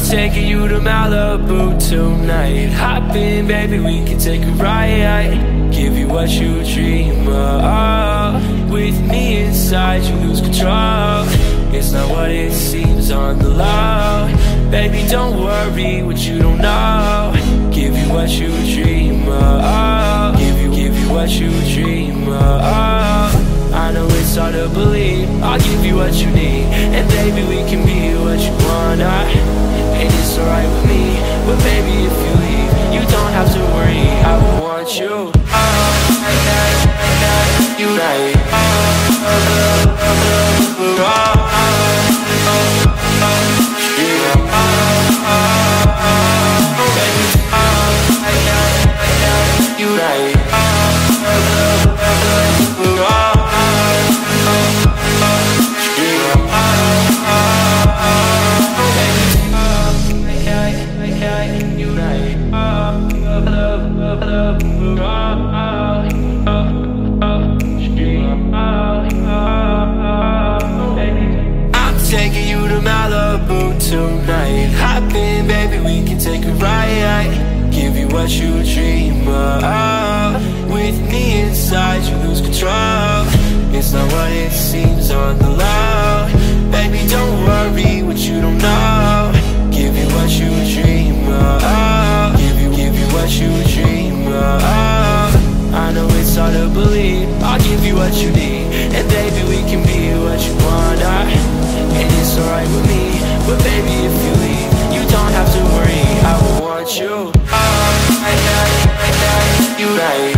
taking you to Malibu tonight. Hop in, baby, we can take a ride. Give you what you dream of. With me inside, you lose control. It's not what it seems on the low. Baby, don't worry what you don't know. Give you what you dream of. Give you what you dream of. I know it's hard to believe, I'll give you what you need. And baby, we can be what you wanna. And it's alright with me, but baby, if you leave, you don't have to worry, I will want you. You right. You right. Taking you to Malibu tonight. Hop in, baby, we can take a ride. Give you what you dream of. With me inside, you lose control. It's not what it seems on the low. Baby, don't worry what you don't know. Give you what you dream of. Give you what you dream of. I know it's hard to believe, I'll give you what you need. And baby, we can be what you wanna. And it's alright with me, but baby, if you leave, you don't have to worry, I will want you. You right.